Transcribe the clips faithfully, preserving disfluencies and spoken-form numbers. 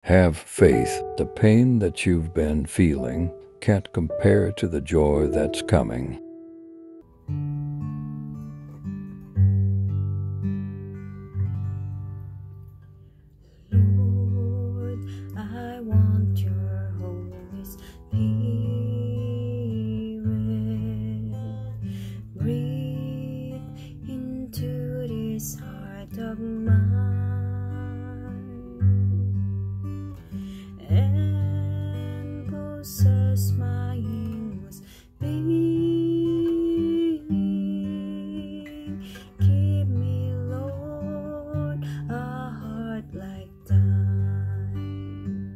Have faith. The pain that you've been feeling can't compare to the joy that's coming. Lord, I want your Holy Spirit. Breathe into this heart of mine and possess my inmost being. Give me, Lord, a heart like thine.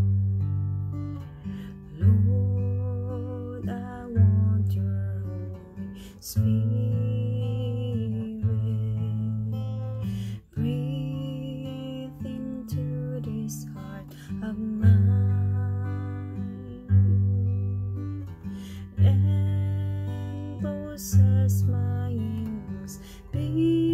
Lord, I want your Holy Spirit. Breathe into this heart of mine and possess my inmost being.